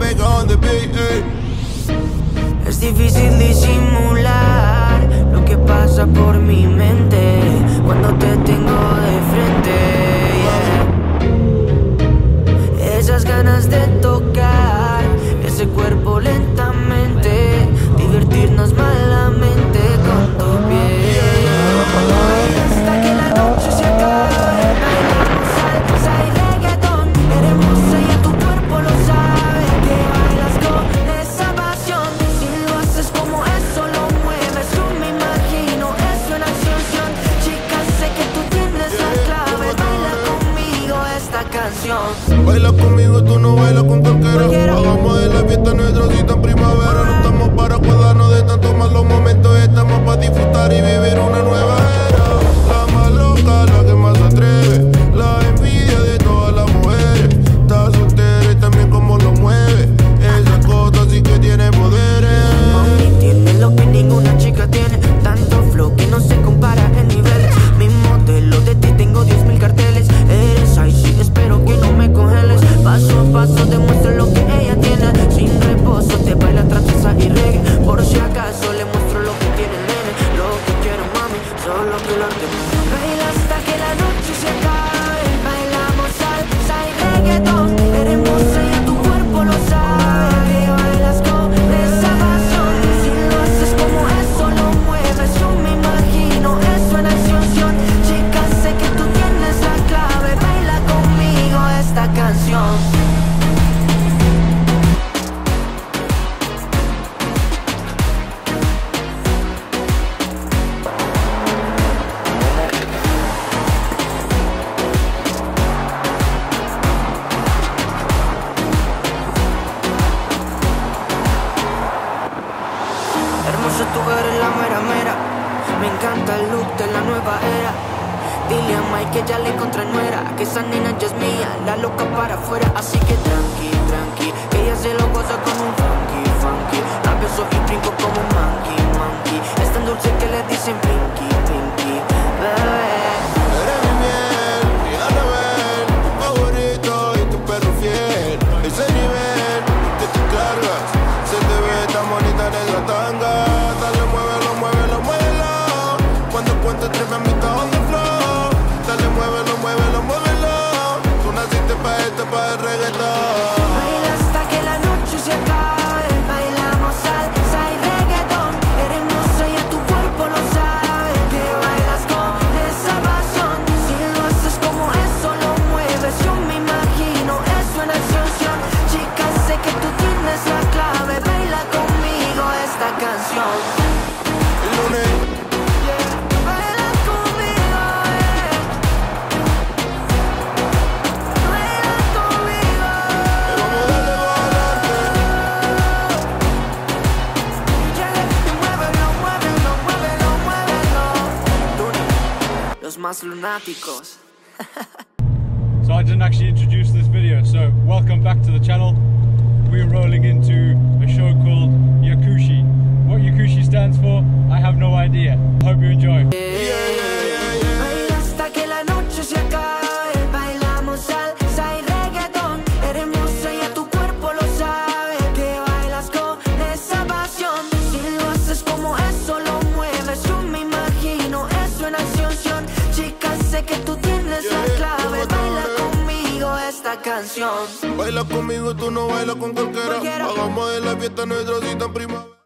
Omega on the beat, ey. Es difícil disimular lo que pasa por mi mente cuando te tengo de frente, yeah. Esas ganas de tocar ese cuerpo lentamente, divertirnos malamente con tu piel, hasta que la noche se acabe. Bailamos salsa y reggaetón, eres hermosa y tu cuerpo lo sabe, que bailas con esa pasión. Si lo haces como eso lo mueves, yo me imagino eso en acción. Chica, sé que tú tienes la clave, baila conmigo esta canción. Baila conmigo, tú no bailas con cualquiera. Hagamos de la fiesta nuestra cita en primavera. No estamos para cuidarnos de tantos malos momentos, estamos para disfrutar y vivir una nueva era. La más loca, la que más se atreve, la envidia de todas las mujeres. Está soltera y también como lo mueve, esa cosa sí que tiene poderes. Mami, tienes lo que ninguna chica tiene, tanto flow que no se compara en niveles. Mi modelo de ti tengo 10.000 carteles, eres icy, espero que no me congeles. Paso a paso demuestro lo que ella tiene, sin reposo te baila trapeza y reggae. Por si acaso le muestro lo que tiene el nene, lo que quiero mami, solo que lo tengo. Baila hasta que la noche se acabe, bailamos salsa y reggaetón, eres hermosa y tu cuerpo lo sabe, que bailas con esa pasión. Si lo haces como eso lo mueves, yo me imagino eso en acción. Chica, sé que tú tienes la clave, baila conmigo esta canción. Hermoso tu eres la mera mera, me encanta el look de la nueva era. Dile a Mike que ya le encontré nuera, que esa nena ya es mía, la loca para afuera. Así que tranqui, tranqui, que ella se lo goza con un funky, funky. La beso y brinco como un monkey, monkey. Es tan dulce que le dicen pinky, pinky, bebé. Eres mi miel, mi Anabel, tu favorito y tu perro fiel. Ese nivel que te cargas, se te ve tan bonita en esa tanga. Dale, muévelo, muévelo, muévelo. Cuando cuente tres me invita on the floor. Dale, muévelo, muévelo, muévelo. Tú naciste pa' esto, pa' el reggaetón. Baila hasta que la noche se acabe, bailamos salsa y reggaetón, eres hermosa y tu cuerpo lo sabe, que bailas con esa pasión. Si lo haces como eso lo mueves, yo me imagino eso en acción. Chica, sé que tú tienes la clave, baila conmigo esta canción. El lunes, Baila conmigo, baila conmigo. vamos a darle, vamos a darte. Muévelo, muévelo, muévelo, muévelo. Los más lunáticos. So I didn't actually introduce this video, so welcome back to the channel. We're rolling into a show called Yakushi. What Yakushi stands for, I have no idea. Hope you enjoy. Baila hasta que la noche se acabe, bailamos salsa y reggaetón, eres hermosa y tu cuerpo lo sabe, que bailas con esa pasión. Si lo haces como eso lo mueves, yo me imagino eso en acción. Chica, sé que tú tienes la clave, baila conmigo esta canción. Baila conmigo, tú no bailas con cualquiera. Hagamos de la fiesta nuestra cita en primavera.